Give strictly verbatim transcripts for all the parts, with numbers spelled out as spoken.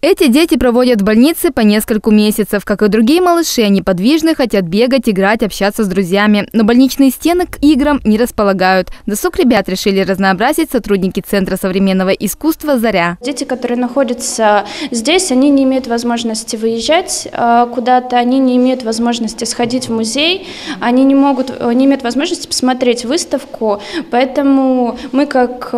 Эти дети проводят в больнице по нескольку месяцев. Как и другие малыши, они подвижны, хотят бегать, играть, общаться с друзьями. Но больничные стены к играм не располагают. Досуг ребят решили разнообразить сотрудники Центра современного искусства «Заря». Дети, которые находятся здесь, они не имеют возможности выезжать куда-то, они не имеют возможности сходить в музей, они не могут, не имеют возможности посмотреть выставку. Поэтому мы, как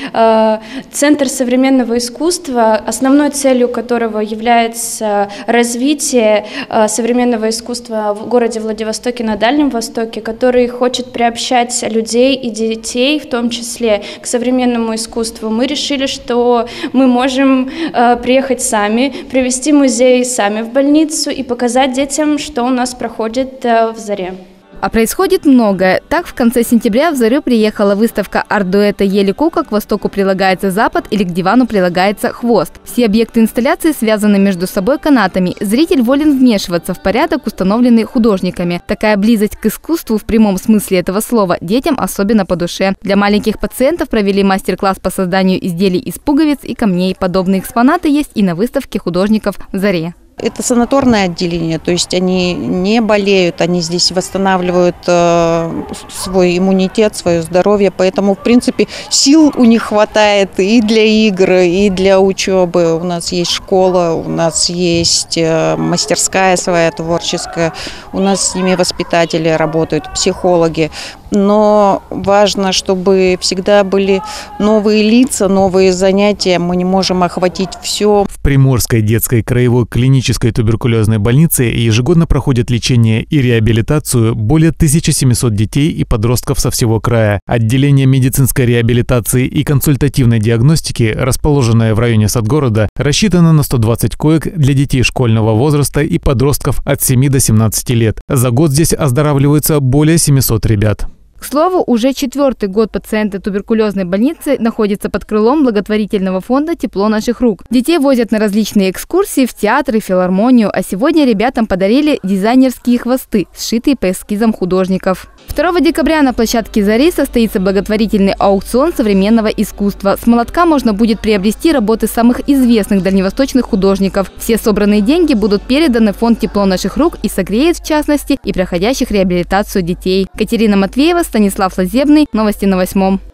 Центр современного искусства, основной целью которого является развитие современного искусства в городе Владивостоке на Дальнем Востоке, который хочет приобщать людей и детей, в том числе, к современному искусству. Мы решили, что мы можем приехать сами, привести музей сами в больницу и показать детям, что у нас проходит в «Заре». А происходит многое. Так, в конце сентября в «Зарю» приехала выставка арт-дуэта «Ели кука», к востоку прилагается запад или к дивану прилагается хвост. Все объекты инсталляции связаны между собой канатами. Зритель волен вмешиваться в порядок, установленный художниками. Такая близость к искусству в прямом смысле этого слова детям особенно по душе. Для маленьких пациентов провели мастер-класс по созданию изделий из пуговиц и камней. Подобные экспонаты есть и на выставке художников в «Заре». Это санаторное отделение, то есть они не болеют, они здесь восстанавливают э, свой иммунитет, свое здоровье, поэтому, в принципе, сил у них хватает и для игр, и для учебы. У нас есть школа, у нас есть э, мастерская своя творческая, у нас с ними воспитатели работают, психологи. Но важно, чтобы всегда были новые лица, новые занятия. Мы не можем охватить все. В Приморской детской краевой клинической туберкулезной больнице ежегодно проходят лечение и реабилитацию более тысячи семисот детей и подростков со всего края. Отделение медицинской реабилитации и консультативной диагностики, расположенное в районе Садгорода, рассчитано на сто двадцать коек для детей школьного возраста и подростков от семи до семнадцати лет. За год здесь оздоравливаются более семисот ребят. К слову, уже четвертый год пациенты туберкулезной больницы находятся под крылом благотворительного фонда «Тепло наших рук». Детей возят на различные экскурсии в театры, филармонию, а сегодня ребятам подарили дизайнерские хвосты, сшитые по эскизам художников. второго декабря на площадке «Зари» состоится благотворительный аукцион современного искусства. С молотка можно будет приобрести работы самых известных дальневосточных художников. Все собранные деньги будут переданы в фонд «Тепло наших рук» и согреет, в частности, и проходящих реабилитацию детей. Катерина Матвеева, Станислав Лазебный. Новости на восьмом.